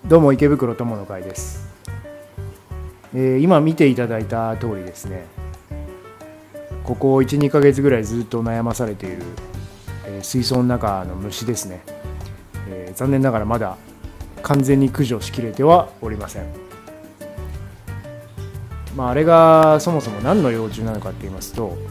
どうも池袋友の会です。今見ていただいた通りですね、ここ 1,2 ヶ月ぐらいずっと悩まされている、水槽の中の虫ですね、残念ながらまだ完全に駆除しきれてはおりません。あれがそもそも何の幼虫なのかって言いますと、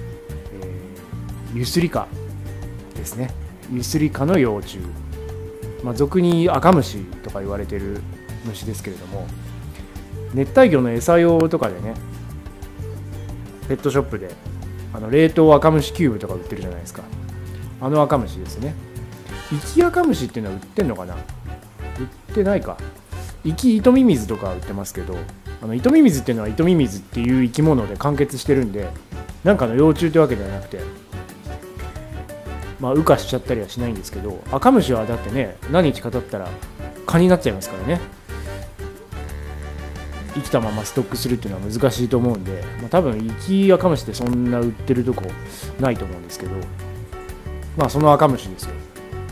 ユスリカですね。ユスリカの幼虫、俗に赤虫とか言われている虫ですけれども、熱帯魚の餌用とかでね、ペットショップで冷凍赤虫キューブとか売ってるじゃないですか。あの赤虫ですね。生き赤虫っていうのは売ってんのかな。売ってないか。生き糸ミミズとか売ってますけど、糸ミミズっていうのは糸ミミズっていう生き物で完結してるんで、なんかの幼虫ってわけではなくて、羽化しちゃったりはしないんですけど、赤虫はだってね、何日か経ったら蚊になっちゃいますからね。生きたままストックするっていうのは難しいと思うんで、多分生き赤虫ってそんな売ってるとこないと思うんですけど、その赤虫ですよ。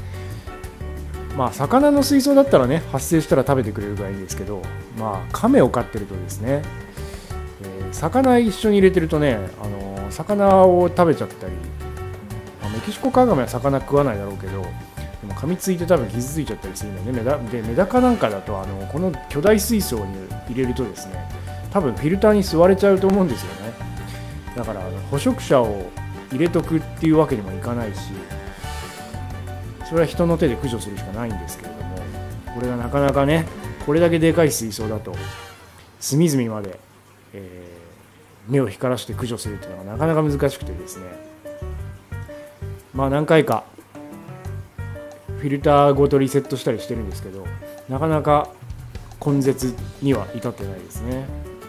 魚の水槽だったらね、発生したら食べてくれるぐらいいいんですけど、亀を飼ってるとですね、魚一緒に入れてるとね、魚を食べちゃったり、メキシコカガメは魚食わないだろうけど、でも噛みついて多分傷ついちゃったりするんだよね。メダカなんかだとこの巨大水槽に入れるとですね、多分フィルターに吸われちゃうと思うんですよね。だから捕食者を入れとくっていうわけにもいかないし、それは人の手で駆除するしかないんですけれども、これがなかなかね、これだけでかい水槽だと隅々まで、目を光らして駆除するっていうのがなかなか難しくてですね、何回かフィルターごとリセットしたりしてるんですけど、なかなか根絶には至ってないですね。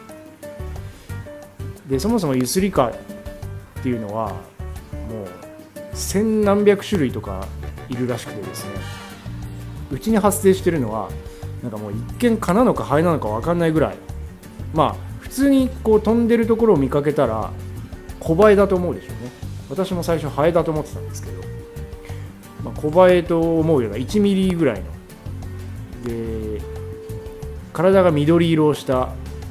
で、そもそもユスリカっていうのはもう千何百種類とかいるらしくてですね、うちに発生してるのはなんかもう一見蚊なのかハエなのか分かんないぐらい、普通にこう飛んでるところを見かけたらコバエだと思うでしょうね。私も最初ハエだと思ってたんですけど、コバエと思うような1ミリぐらいので、体が緑色をした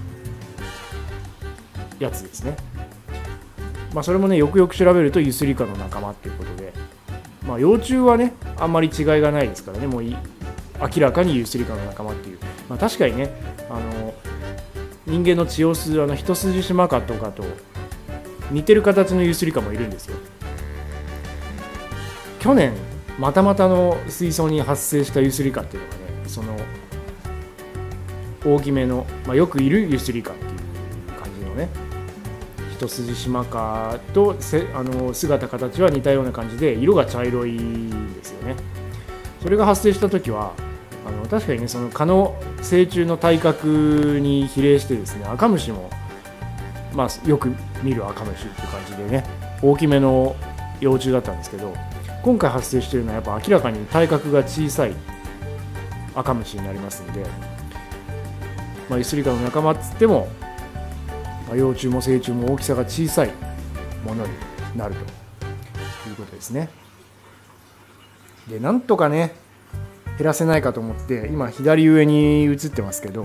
やつですね。それもね、よくよく調べるとユスリカの仲間っていうことで、幼虫はねあんまり違いがないですからね、もう明らかにユスリカの仲間っていう、確かにね、人間の血を吸うヒトスジシマカとかと似てる形のユスリカもいるんですよ。去年またの水槽に発生したユスリカっていうのがね、その大きめの、よくいるユスリカっていう感じのね、一筋シマカと姿形は似たような感じで、色が茶色いんですよね。それが発生した時は確かにね、その蚊の成虫の体格に比例してですね、赤虫もよく見る赤虫っていう感じでね、大きめの幼虫だったんですけど、今回発生しているのはやっぱ明らかに体格が小さい赤虫になりますので、ユスリカの仲間っつっても、幼虫も成虫も大きさが小さいものになるということですね。で、なんとかね減らせないかと思って、今左上に映ってますけど、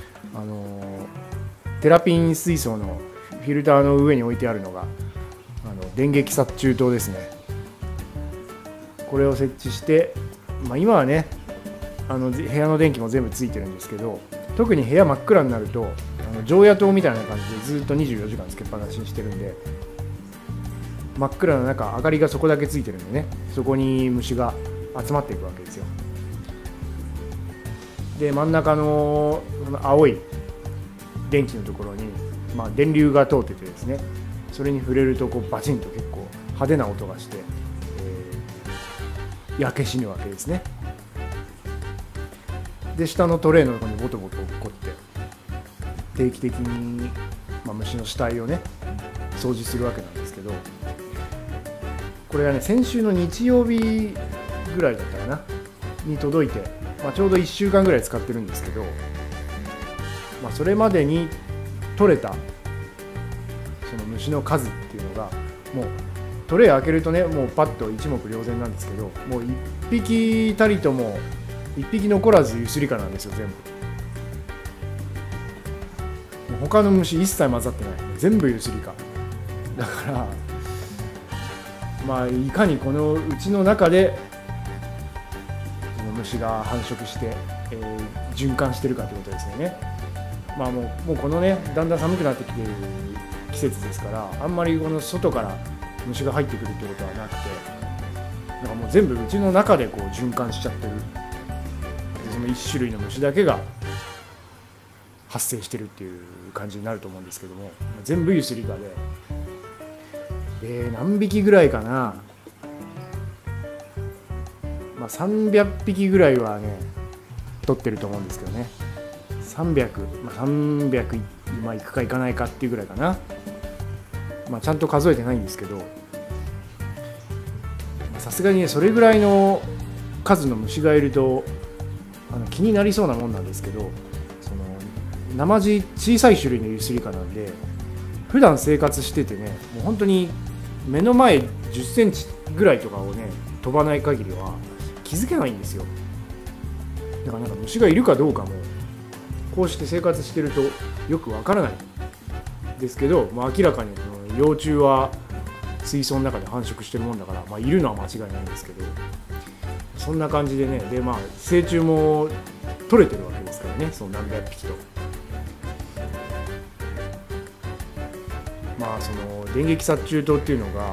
テラピン水槽のフィルターの上に置いてあるのが電撃殺虫灯ですね。これを設置して、今はね部屋の電気も全部ついてるんですけど、特に部屋真っ暗になると常夜灯みたいな感じでずっと24時間つけっぱなしにしてるんで、真っ暗な中明かりがそこだけついてるんでね、そこに虫が集まっていくわけですよ。で、真ん中の青い電気のところに、電流が通っててですね、それに触れるとバチンと結構派手な音がして、焼け死ぬわけですね。で、下のトレイのところにボトボト落っこって定期的に、虫の死体をね掃除するわけなんですけど、これがね、先週の日曜日ぐらいだったかなに届いて、ちょうど1週間ぐらい使ってるんですけど、それまでに取れたその虫の数っていうのが、もうトレイ開けるとね、もうパッと一目瞭然なんですけど、もう1匹たりとも 1匹残らずユスリカなんですよ全部。他の虫一切混ざってない、全部ユスリカだから、まあいかにこのうちの中でその虫が繁殖して、循環してるかということですよね。まあもうこのねだんだん寒くなってきている季節ですから、あんまりこの外から虫が入ってくるってことはなくて、なんかもう全部うちの中でこう循環しちゃってる。でその1種類の虫だけが発生してるっていう感じになると思うんですけども、全部ユスリカで、何匹ぐらいかな、まあ、300匹ぐらいはね取ってると思うんですけどね。300、まあ、300まあいくかいかないかっていうぐらいかな。まあ、ちゃんと数えてないんですけど、さすがにねそれぐらいの数の虫がいると気になりそうなもんなんですけど、その生地小さい種類のユスリカなんで、普段生活しててね、もう本当に目の前10センチぐらいとかをね飛ばない限りは気づけないんですよ。だからなんか虫がいるかどうかもこうして生活してるとよくわからないですけど、まあ、明らかに幼虫は水槽の中で繁殖してるもんだから、まあ、いるのは間違いないんですけど、そんな感じでね、でまあ成虫も取れてるわけですからね、その何百匹と。まあその電撃殺虫灯っていうのが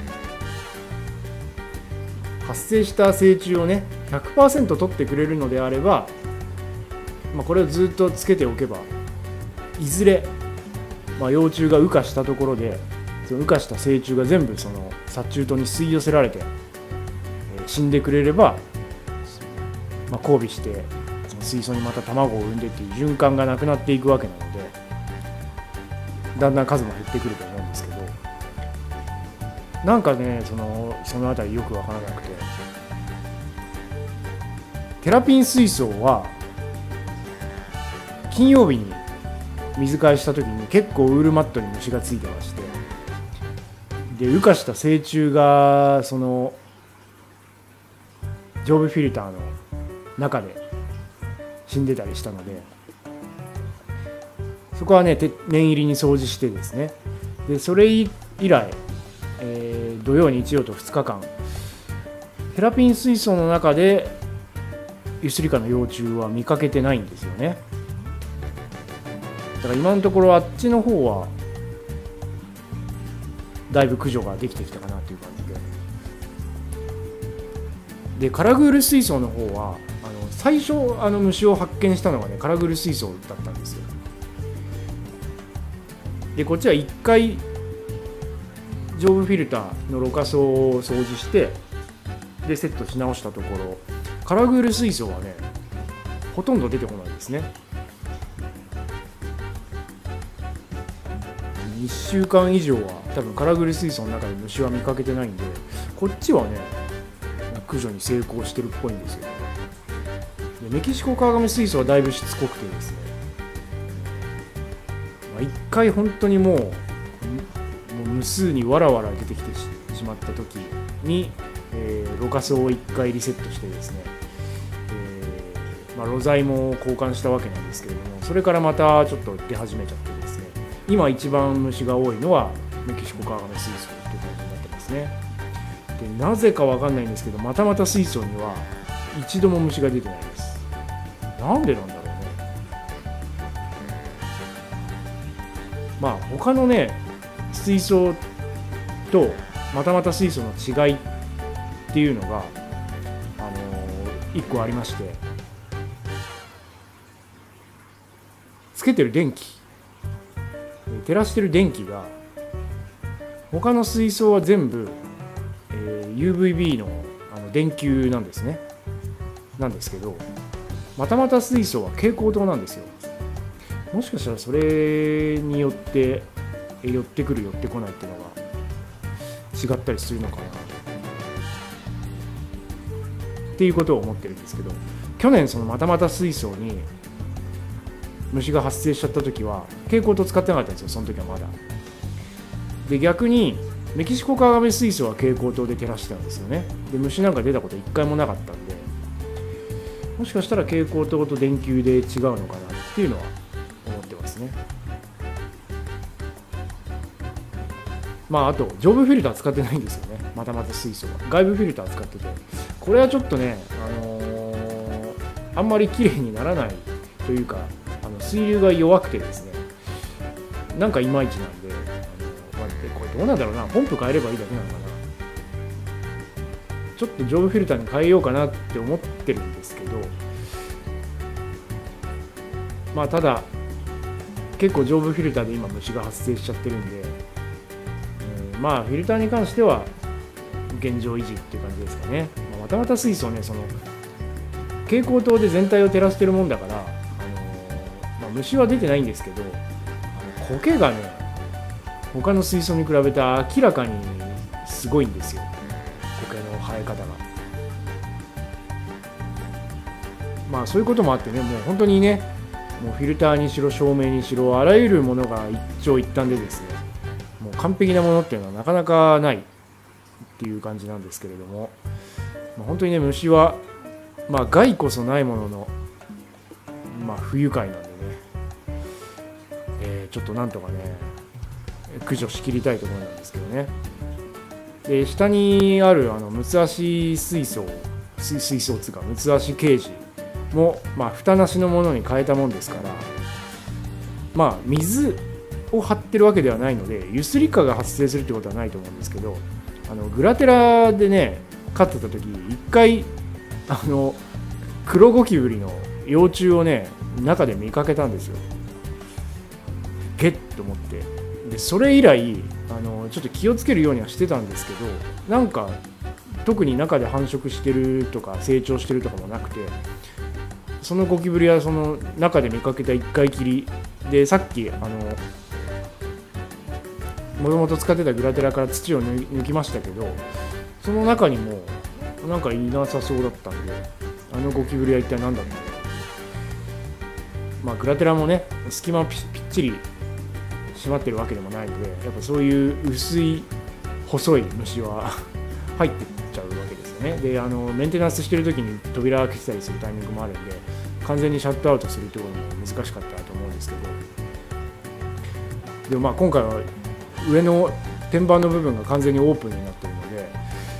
発生した成虫をね 100% 取ってくれるのであれば、まあ、これをずっとつけておけばいずれ、まあ、幼虫が羽化したところでその羽化した成虫が全部その殺虫灯に吸い寄せられて、死んでくれれば、まあ、交尾してその水槽にまた卵を産んでっていう循環がなくなっていくわけなので、だんだん数も減ってくると思うんですけど、なんかねそのあたりよく分からなくて、テラピン水槽は金曜日に水替えした時に結構ウールマットに虫がついてまして、で羽化した成虫がその上部フィルターの中で死んでたりしたので、そこはね念入りに掃除してですね、でそれ以来、土曜日曜と2日間テラピン水槽の中でユスリカの幼虫は見かけてないんですよね。だから今のところあっちの方はだいぶ駆除ができてきたかなという感じで、カラグール水槽の方は最初虫を発見したのがねカラグール水槽だったんですよ。でこっちは1回上部フィルターのろ過層を掃除してでセットし直したところ、カラグール水槽はねほとんど出てこないですね。1週間以上は多分カラグール水槽の中で虫は見かけてないんで、こっちはね駆除に成功してるっぽいんですよ。でメキシコカワガメ水槽はだいぶしつこくてですね、1回本当にもう無数にわらわら出てきてしまった時に、ろ過層を1回リセットしてですね、まあ、炉材も交換したわけなんですけれども、それからまたちょっと出始めちゃってですね、今一番虫が多いのはメキシコカワガメ水槽という感じになってますね。でなぜかわかんないんですけど、またまた水槽には一度も虫が出てないです。なんでなんだろうね。まあ他のね水槽とまたまた水槽の違いっていうのが1個ありまして、つけてる電気、照らしてる電気が他の水槽は全部、UVB の電球なんですね。なんですけど、またまた水槽は蛍光灯なんですよ。もしかしたらそれによって寄ってくる寄ってこないっていうのが違ったりするのかなっていうことを思ってるんですけど、去年そのまたまた水槽に虫が発生しちゃった時は蛍光灯使ってなかったんですよ、その時はまだ。で逆にメキシコカワガメ水槽は蛍光灯で照らしてたんですよね。で虫なんか出たこと一回もなかったんで、 もしかしたら蛍光灯と電球で違うのかなっていうのは思ってますね。まああと上部フィルター使ってないんですよね。またまた水素は外部フィルター使ってて、これはちょっとね、あんまり綺麗にならないというか、水流が弱くてですね、なんかいまいちなんで、これどうなんだろうな、ポンプ変えればいいだけなのかな。ちょっと上部フィルターに変えようかなって思ってるんですけど、まあただ結構上部フィルターで今虫が発生しちゃってるんで、まあフィルターに関しては現状維持っていう感じですかね。またまた水素ね、その蛍光灯で全体を照らしてるもんだから、虫は出てないんですけど、苔がね他の水槽に比べて明らかにすごいんですよ、苔の生え方が。まあそういうこともあってね、もう本当にね、もうフィルターにしろ照明にしろあらゆるものが一長一短でですね、もう完璧なものっていうのはなかなかないっていう感じなんですけれども、本当にね、虫はまあ害こそないものの、まあ不愉快なんでね、ちょっとなんとかね駆除しきりたいところなんですけどね。で下にある六つ足水槽つうか六つ足ケージも、まあ蓋なしのものに変えたもんですから、まあ水を張ってるわけではないのでユスリカが発生するってことはないと思うんですけど、グラテラでね飼ってた時一回黒ゴキブリの幼虫をね中で見かけたんですよ。ゲッと思って、でそれ以来ちょっと気をつけるようにはしてたんですけど、なんか特に中で繁殖してるとか成長してるとかもなくて、そのゴキブリはその中で見かけた1回きりで、さっきもともと使ってたグラテラから土を抜きましたけど、その中にもなんかいなさそうだったんで、ゴキブリは一体何だったのか。まあグラテラもね隙間ぴっちり閉まってるわけでもないので、やっぱそういう薄い細い虫は入ってっちゃうわけですよね。でメンテナンスしてる時に扉開けてたりするタイミングもあるんで、完全にシャットアウトするってことも難しかったと思うんですけど、でもまあ今回は上の天板の部分が完全にオープンになっているので、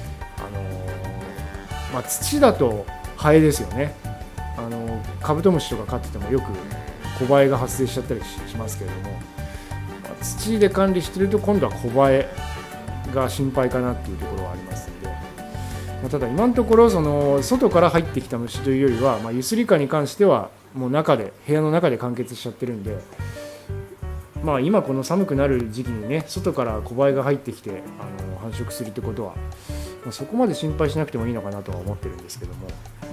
まあ、土だとハエですよね。カブトムシとか飼っててもよく小バエが発生しちゃったりしますけれども、まあ、土で管理してると今度は小バエが心配かなっていうところはありますので、まあ、ただ今のところその外から入ってきた虫というよりは、まあ、ユスリカに関してはもう部屋の中で完結しちゃってるんで、まあ今この寒くなる時期にね外から小バエが入ってきて繁殖するってことは、まあ、そこまで心配しなくてもいいのかなとは思ってるんですけども、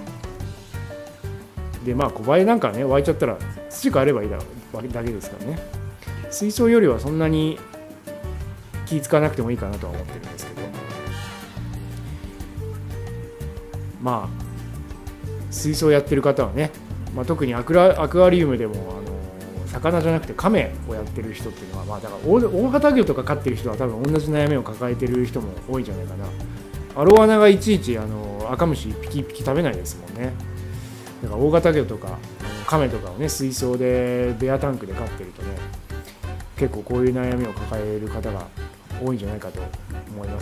でまあ小バエなんかね湧いちゃったら土変えればいいだけですからね、水槽よりはそんなに気使わなくてもいいかなとは思ってるんですけど、まあ水槽やってる方はね、まあ、特にアクアリウムでも魚じゃなくてカメをやってる人っていうのは、まあだから大型魚とか飼ってる人は多分同じ悩みを抱えてる人も多いんじゃないかな。アロワナがいちいち赤虫一匹一匹食べないですもんね。だから大型魚とかカメとかをね水槽でベアタンクで飼ってるとね、結構こういう悩みを抱える方が多いんじゃないかと思います。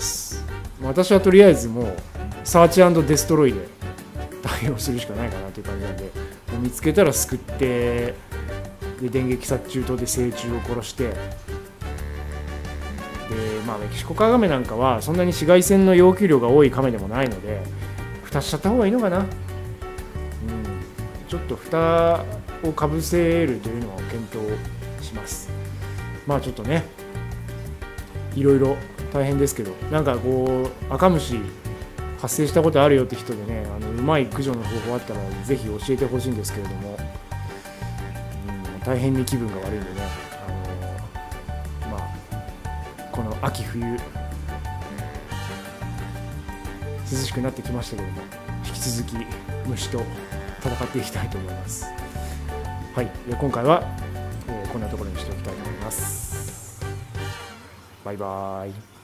私はとりあえずもうサーチ&デストロイで対応するしかないかなという感じなんで、もう見つけたら救って、で電撃殺虫灯で成虫を殺して、でまあメキシコカガメなんかはそんなに紫外線の要求量が多いカメでもないので蓋しちゃった方がいいのかな。ちょっと蓋をかぶせるというのを検討します。まあちょっとねいろいろ大変ですけど、なんかこう赤虫発生したことあるよって人でね、うまい駆除の方法あったらぜひ教えてほしいんですけれども、大変に気分が悪いんでね、まあこの秋冬涼しくなってきましたけれども、引き続き虫と戦っていきたいと思います。はい、で今回は、こんなところにしておきたいと思います。バイバーイ。